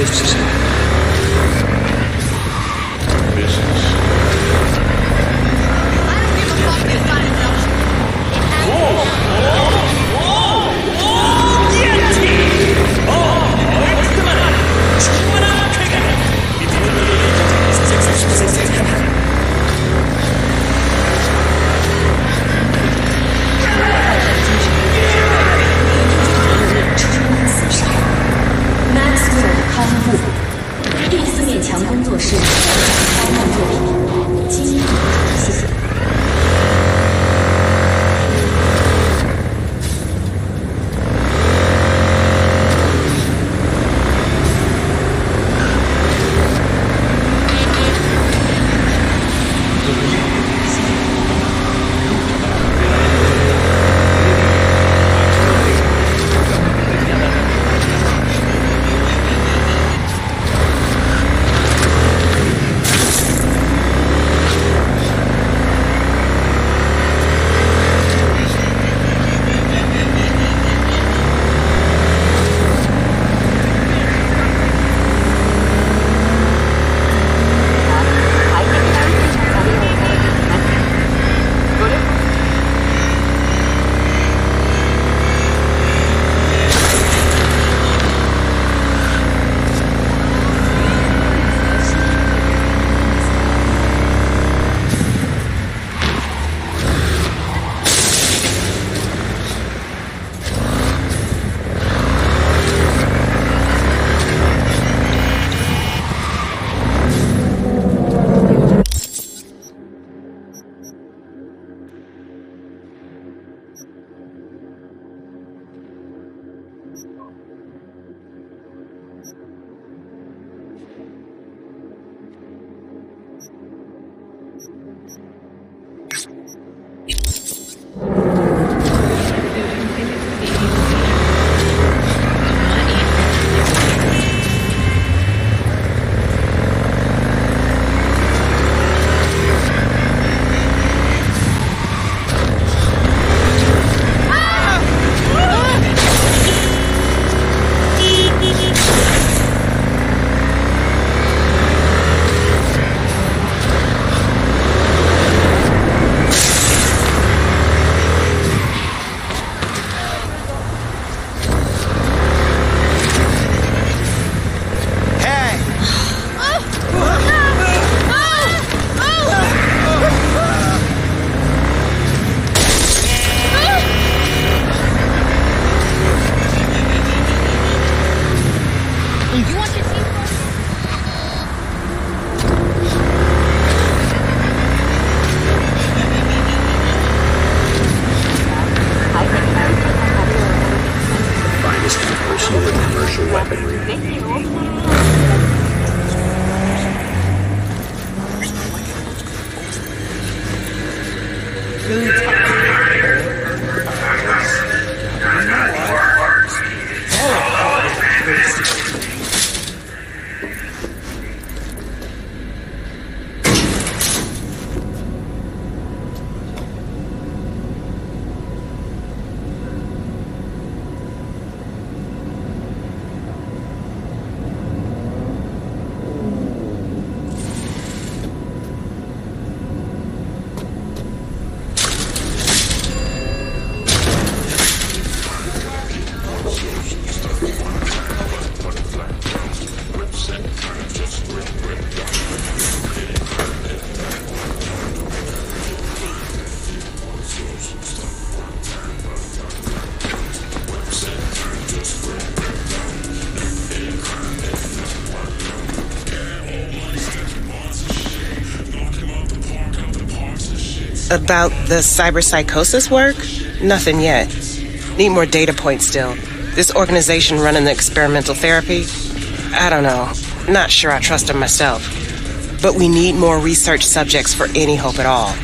About the cyberpsychosis work? Nothing yet. Need more data points still. This organization running the experimental therapy? I don't know. Not sure I trust them myself. But we need more research subjects for any hope at all.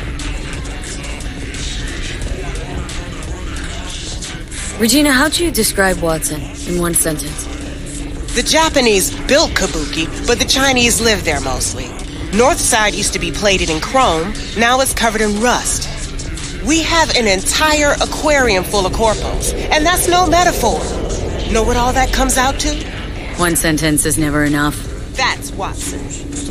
Regina, how'd you describe Watson in one sentence? The Japanese built Kabuki, but the Chinese live there mostly. North side used to be plated in chrome, now it's covered in rust. We have an entire aquarium full of corpos, and that's no metaphor. Know what all that comes out to? One sentence is never enough. That's Watson.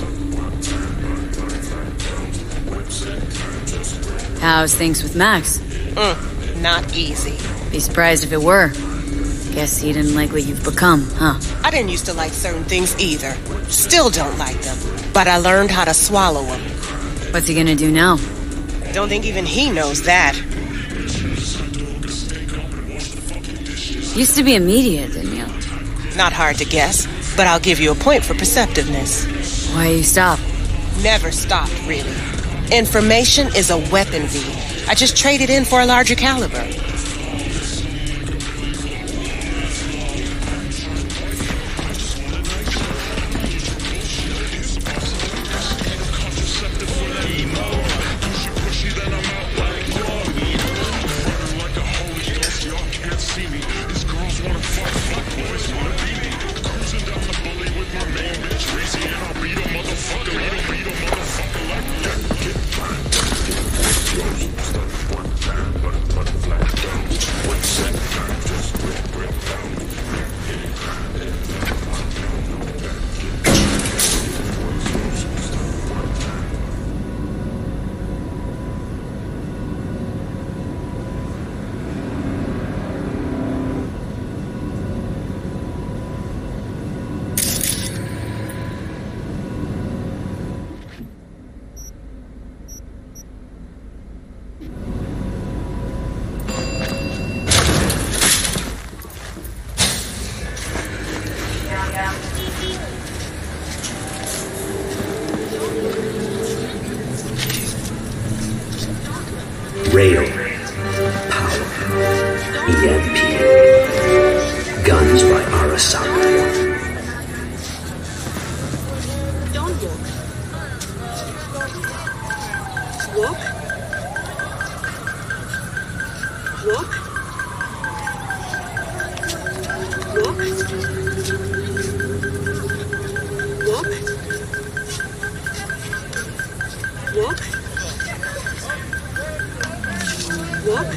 How's things with Max? Not easy. Be surprised if it were. Guess he didn't like what you've become, huh? I didn't used to like certain things either. Still don't like them. But I learned how to swallow them. What's he gonna do now? Don't think even he knows that. Used to be immediate, didn't you? Not hard to guess, but I'll give you a point for perceptiveness. Why you stop? Never stopped, really. Information is a weapon, V. I just traded in for a larger caliber. Rail, power, EMP, guns by Arasaka. Don't walk. Walk. Walk. Walk. Walk. Walk. Walk.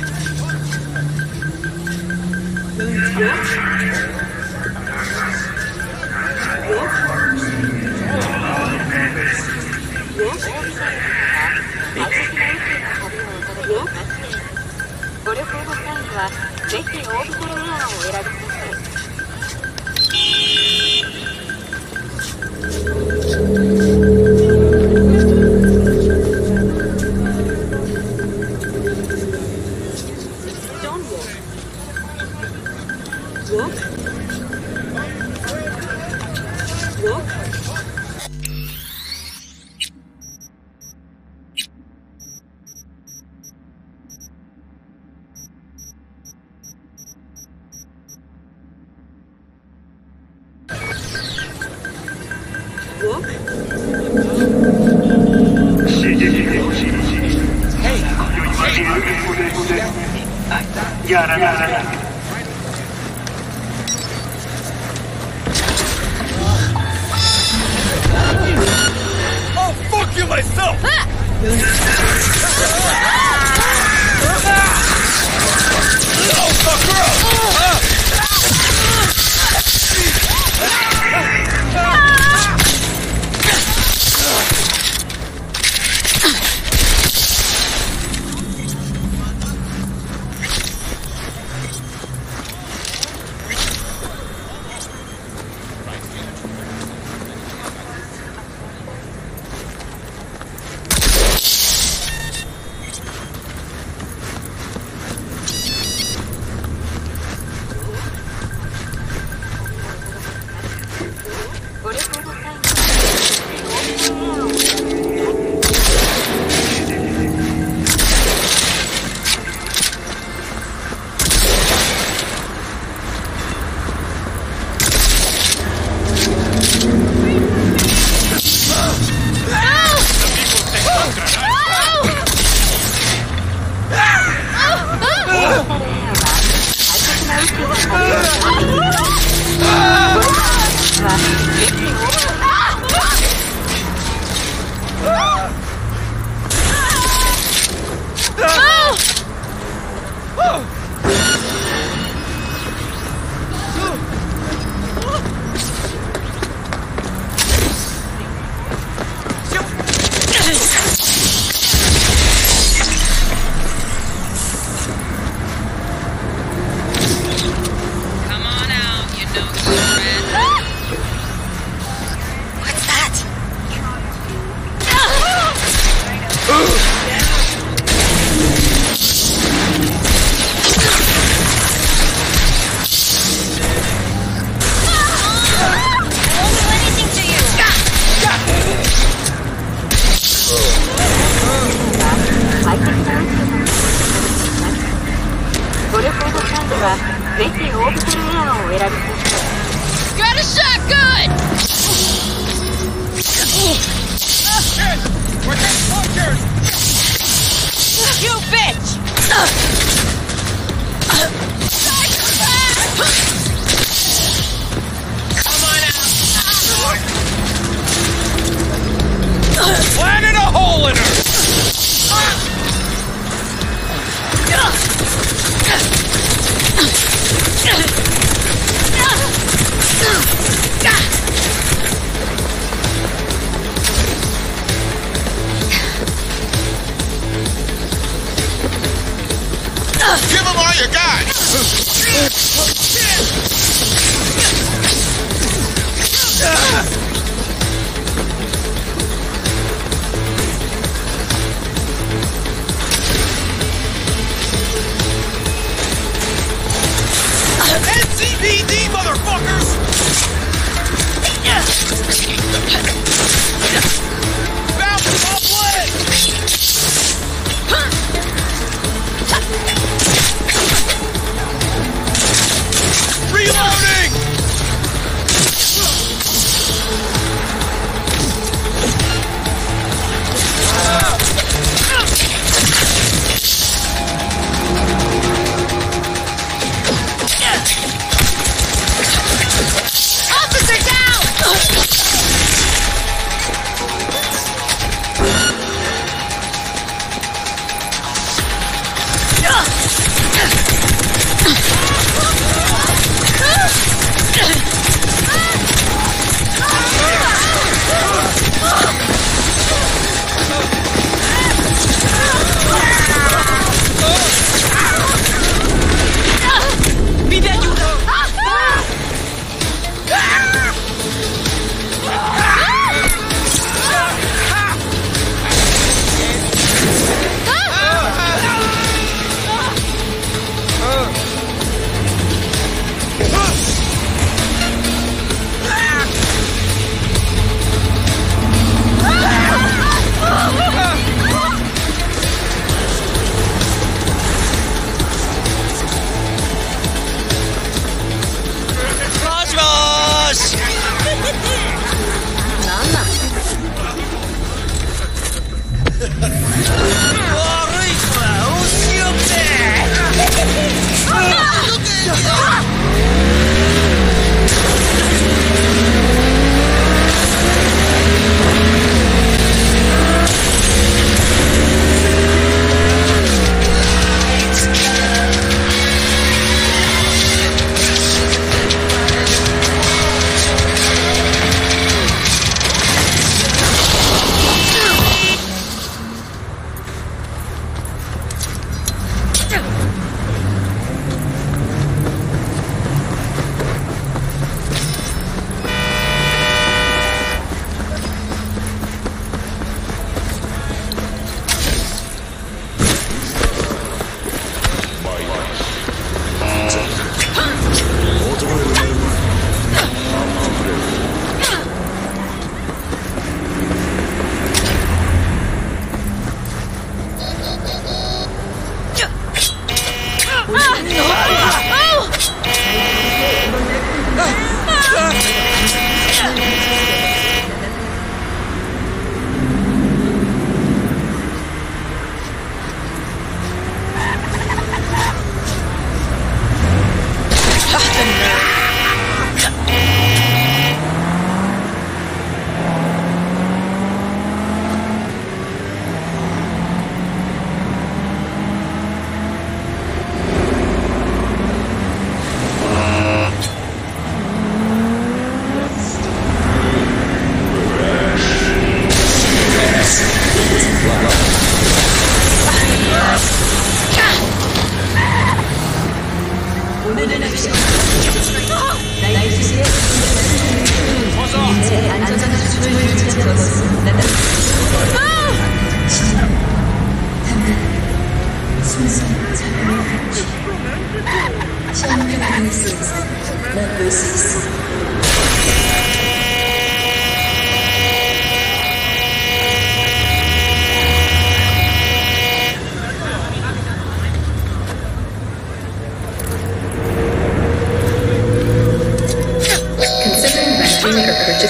I'll fuck you myself! Oh, fuck her up! はぜひオービタルエアをお選びください。 Got a shotgun! Hey! We're getting bunkers! You bitch! Come on out! Planted a hole in her! Give him all you got! NCPD, motherfuckers! Bounce off leg! Reloading! Officer down!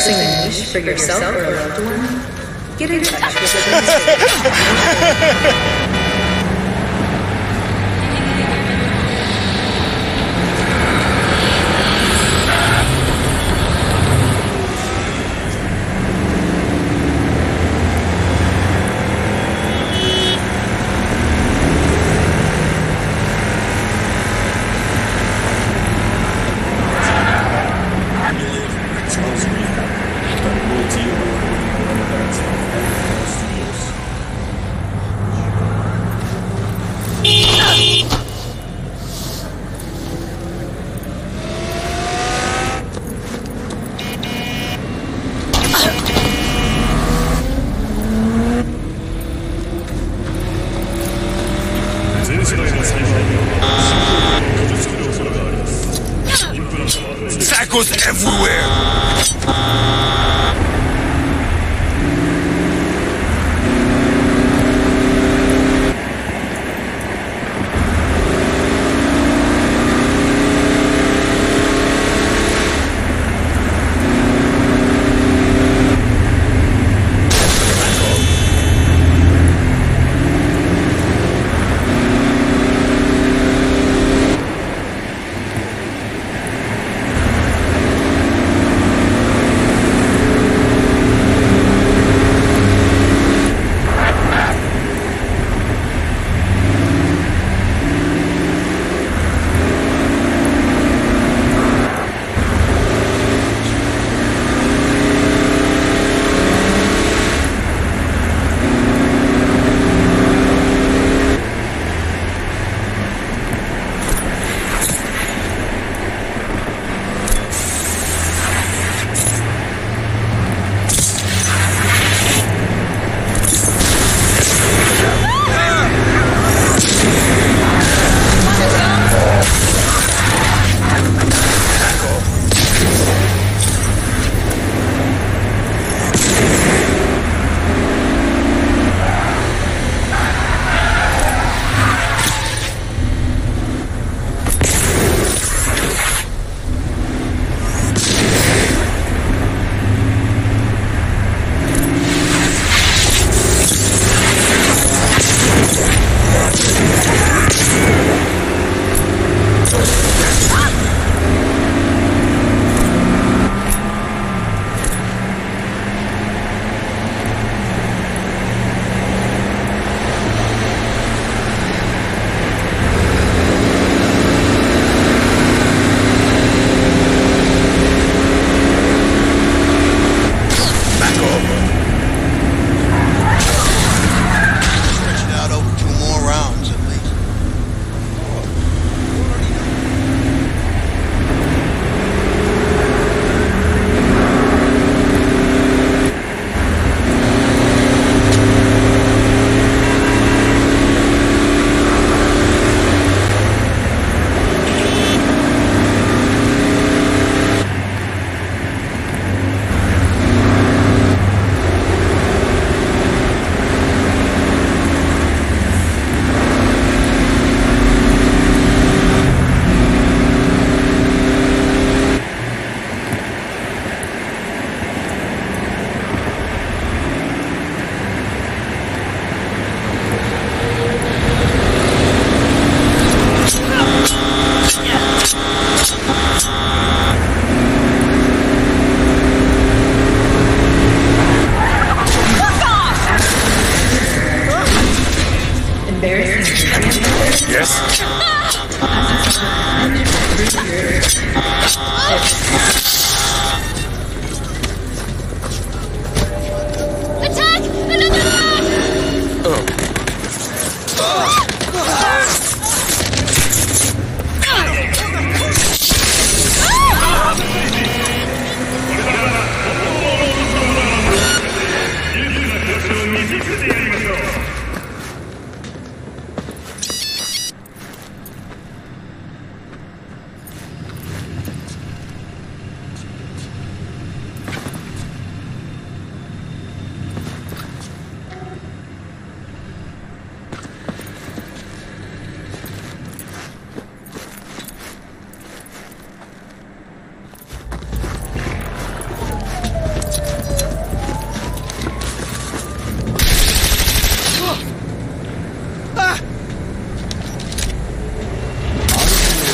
Noticing a niche for yourself or a loved one? Get in touch with the Tackles everywhere!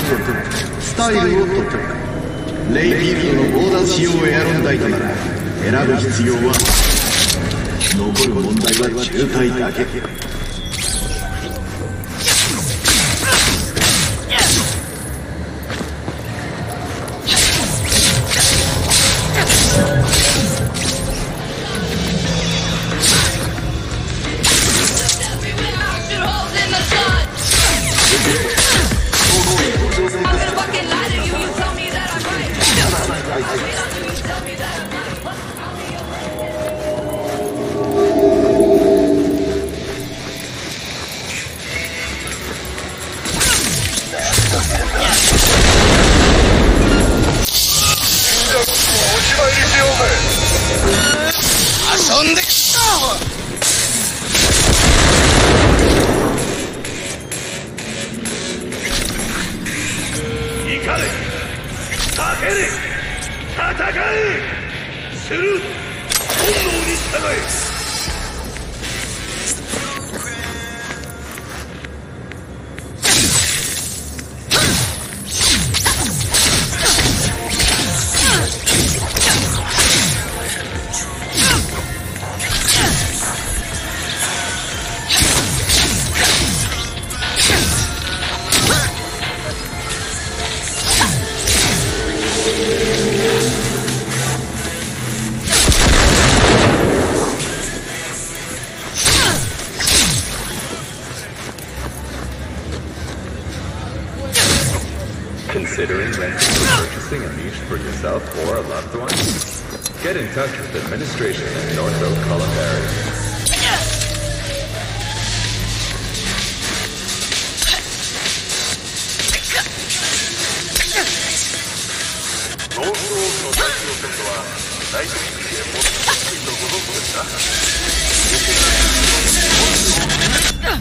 スタイルを取っておく。レイフィールドのボーダー仕様エアロンダイトなら選ぶ必要は残る問題は渋滞だけ。 遊んできた。怒れ、叫れ、戦え、する、本能に従え。 Considering renting or purchasing a niche for yourself or a loved one? Get in touch with administration in North Oak Culinary. ノースオークの大気汚染度は大都市で最も低いとご存知ですか？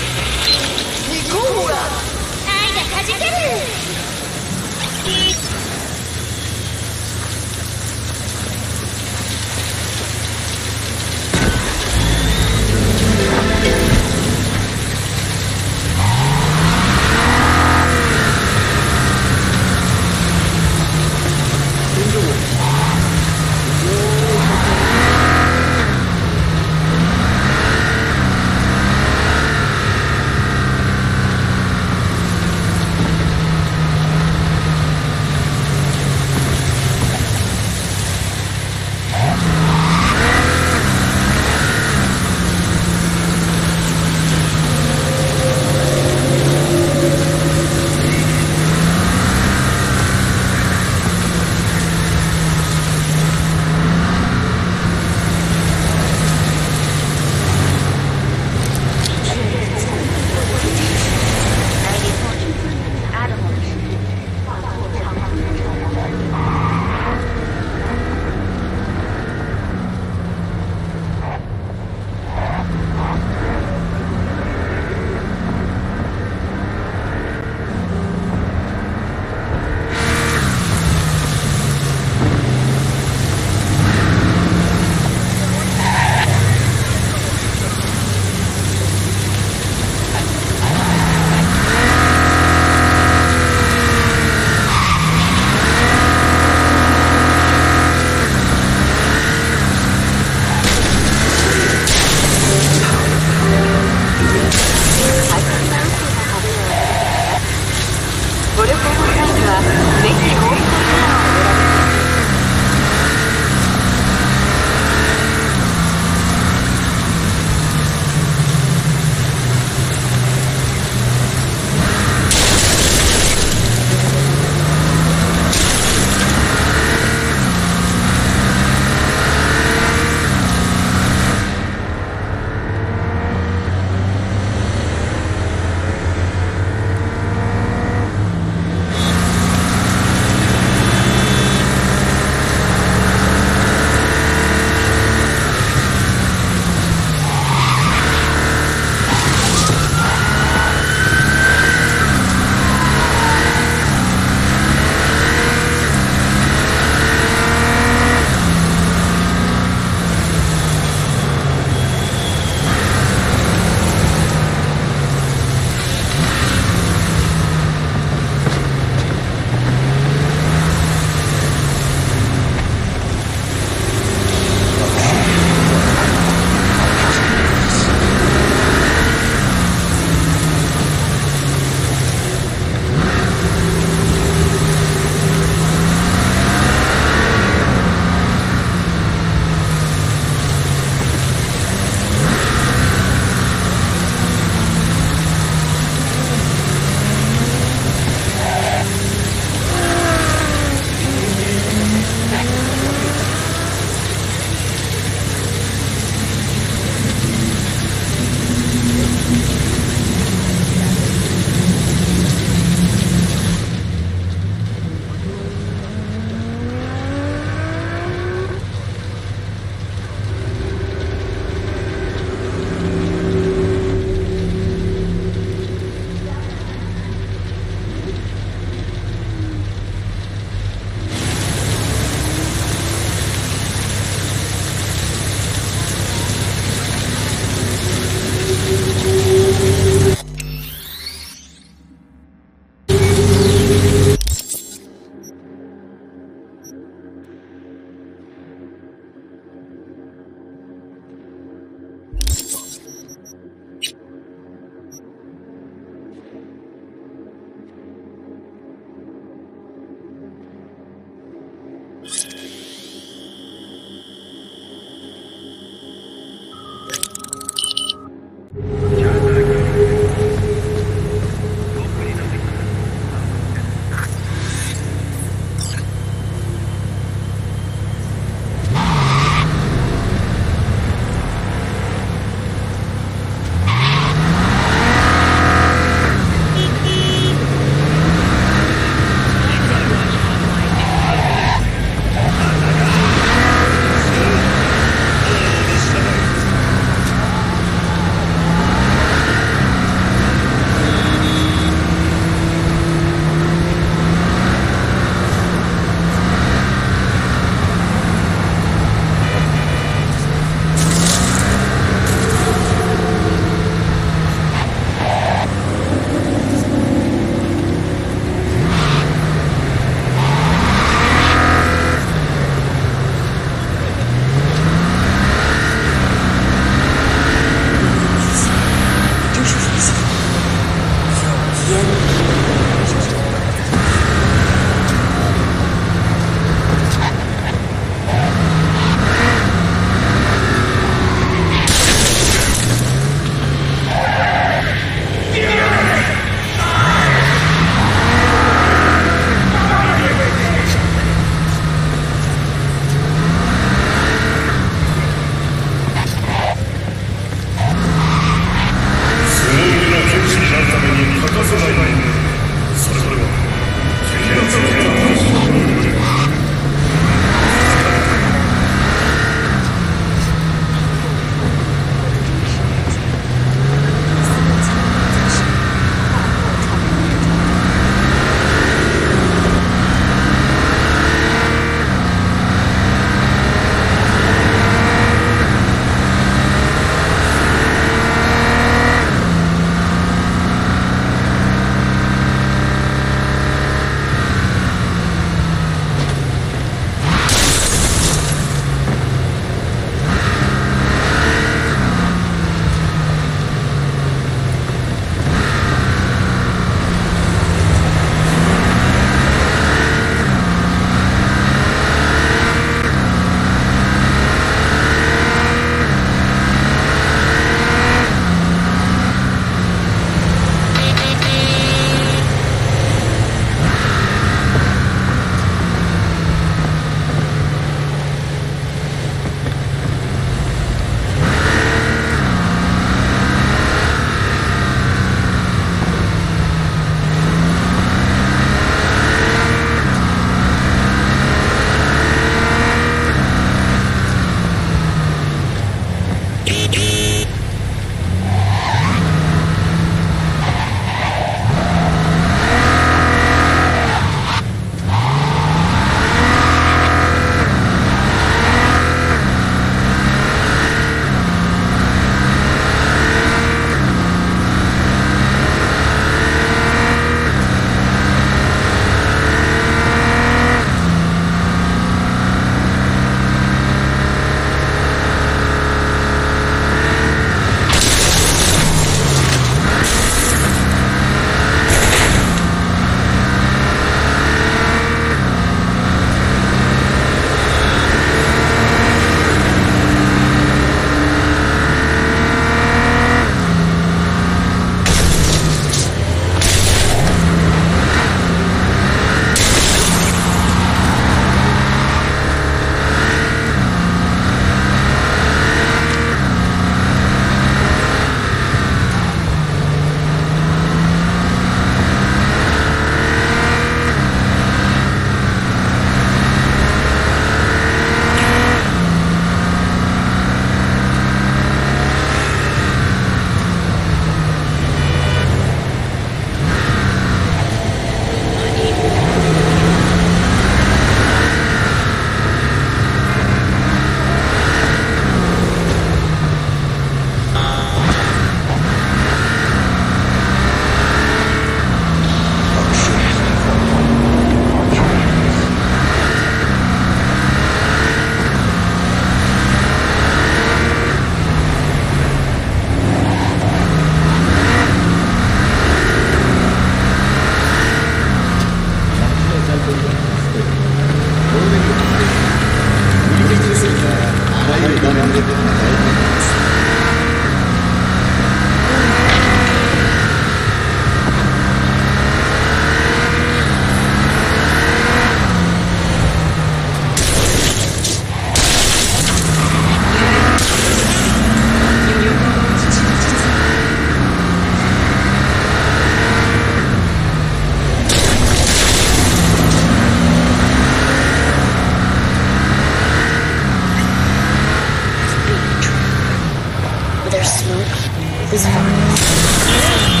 This part.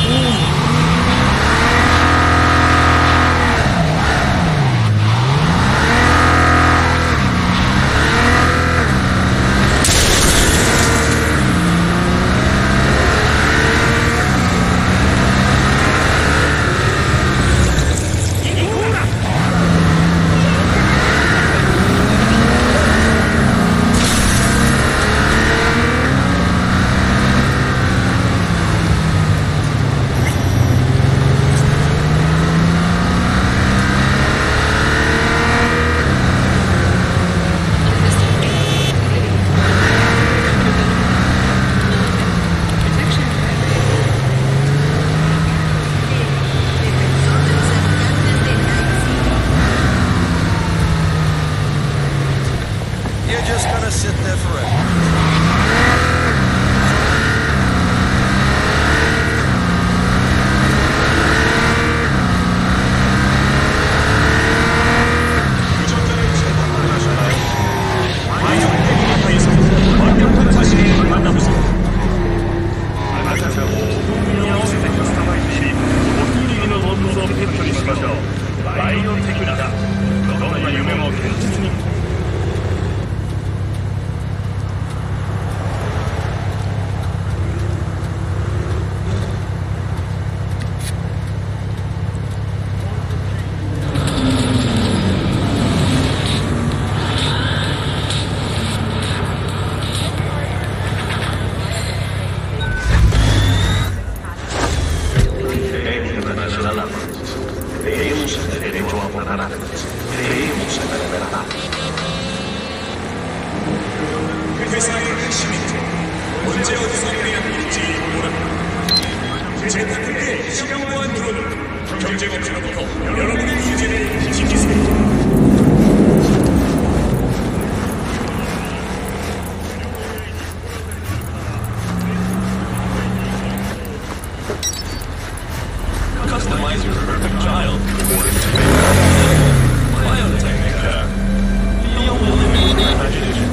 Customize your perfect child. Biotech, the only limit to imagination.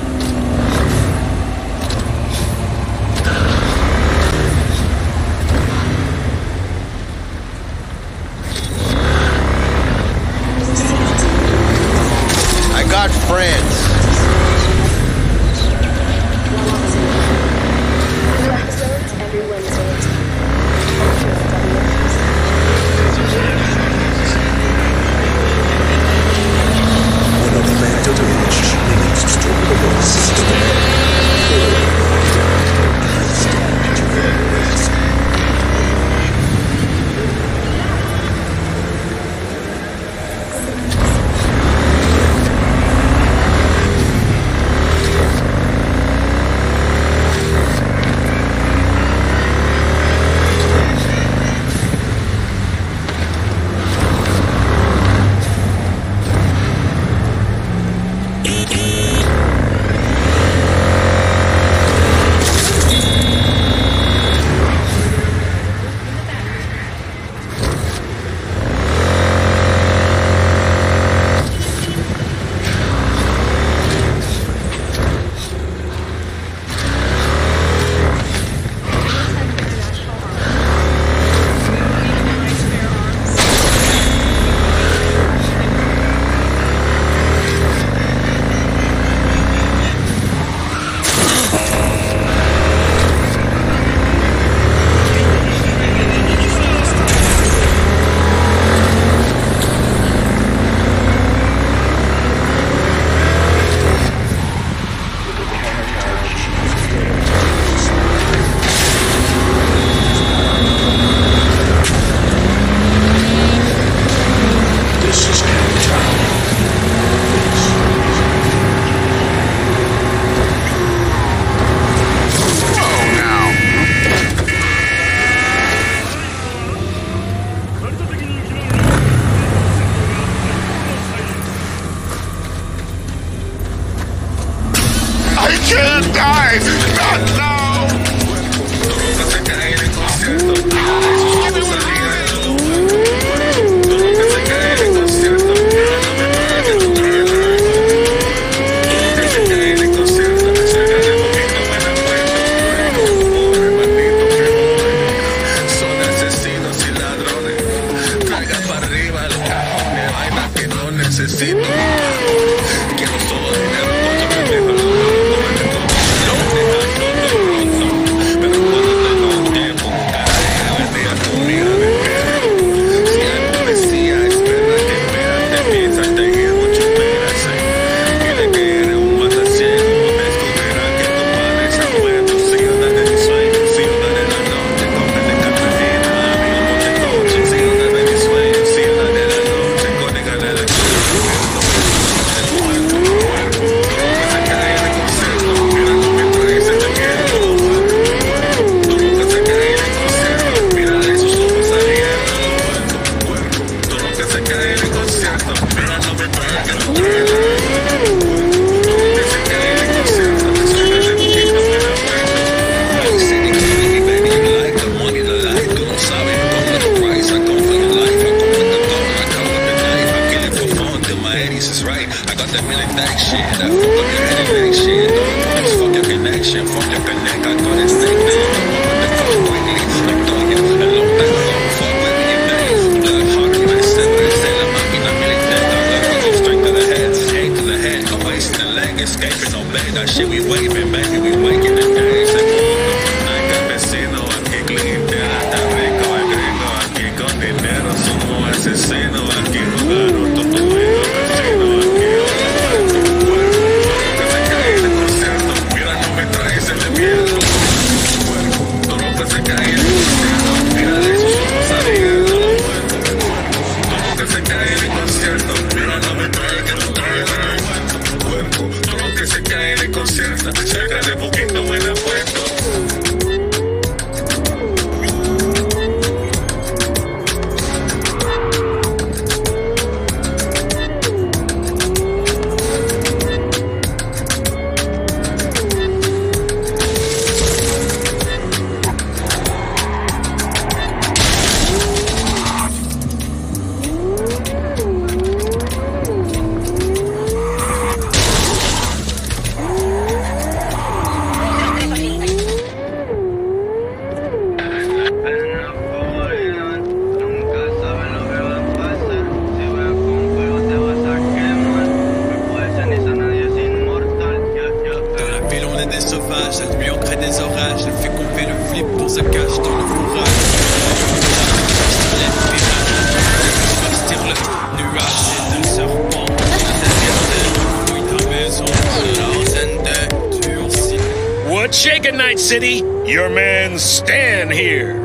What's shaking, Night City? Your man Stan here.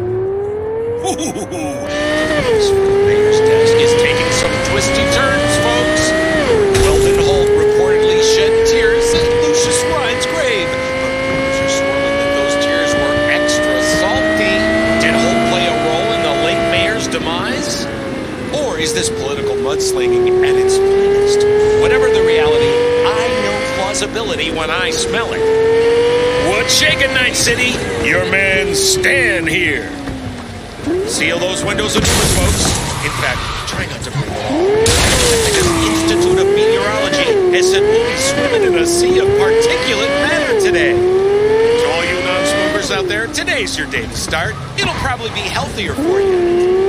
This mayor's desk is taking some twisty turns, folks. Weldon Holt reportedly shed tears at Lucius Ryan's grave, but rumors are swirling that those tears were extra salty. Did Holt play a role in the late mayor's demise? Or is this political mudslinging at its finest? Whatever the reality, I know plausibility when I smell it. What's shaking, Night City? Your man Stan here. Seal those windows and doors, folks. In fact, try not to breathe. The Institute of Meteorology has said we'll be swimming in a sea of particulate matter today. To all you non-smokers out there, today's your day to start. It'll probably be healthier for you.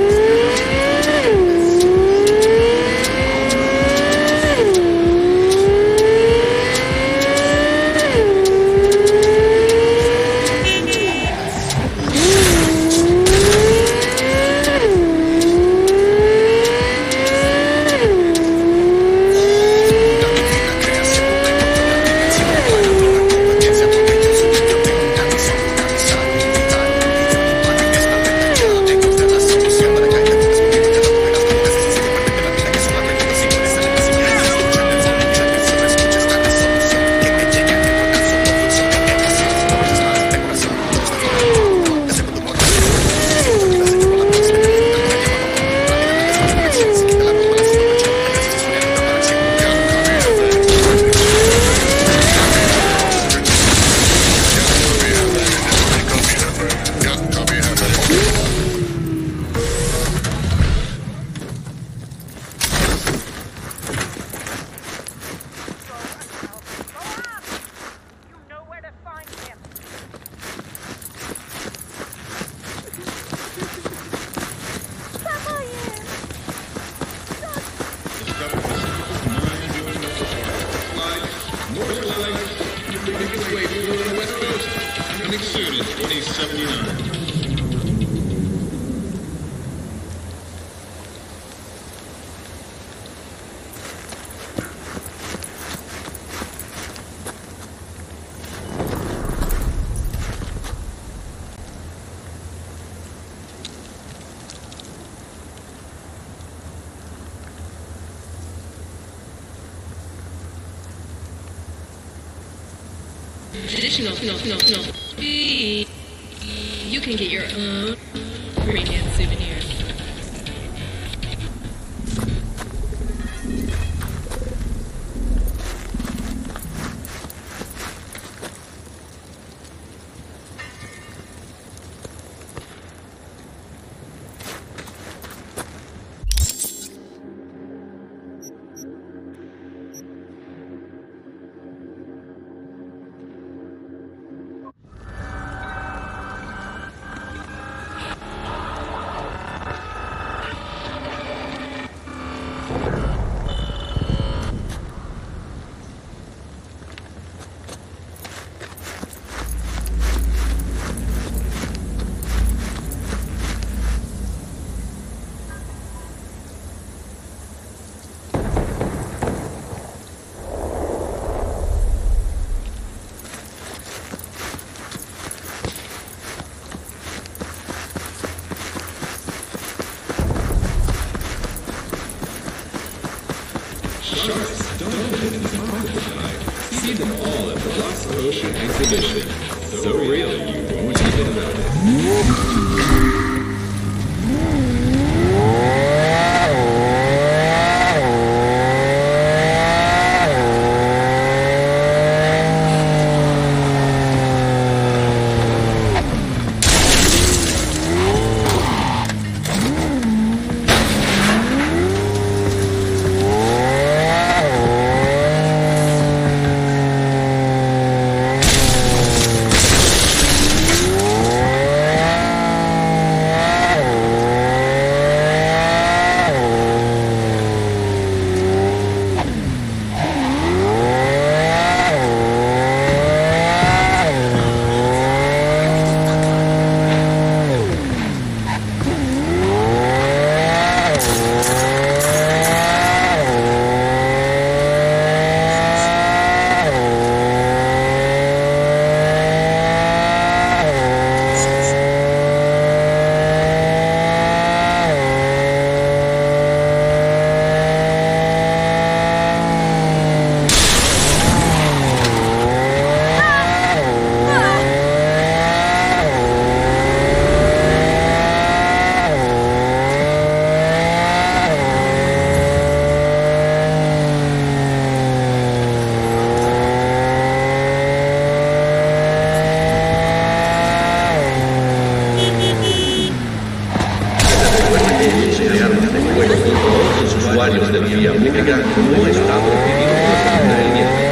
Additional, no. You can get your own freaking souvenirs. sharks, dolphins, and crocodile. See them all at the Lost Ocean exhibition. So real you won't even notice. usuarios de vía pública no están recibiendo entretenimiento.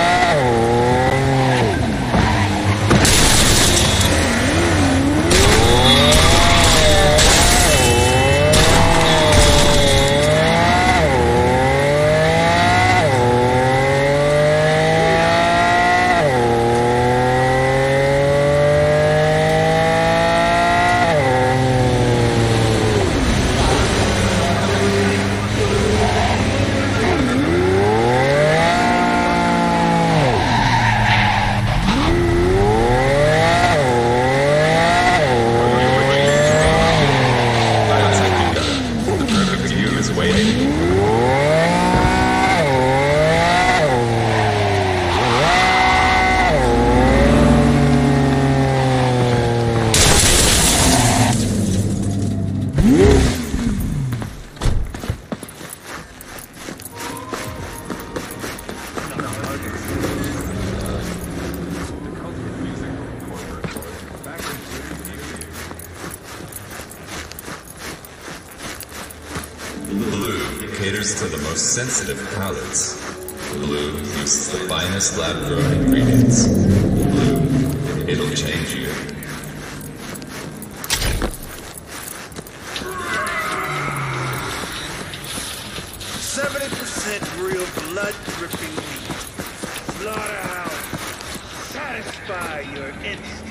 Blue caters to the most sensitive palates. Blue uses the finest lab-grown ingredients. Blue, it'll change you. Real blood-dripping meat. Slaughterhouse. Satisfy your instinct.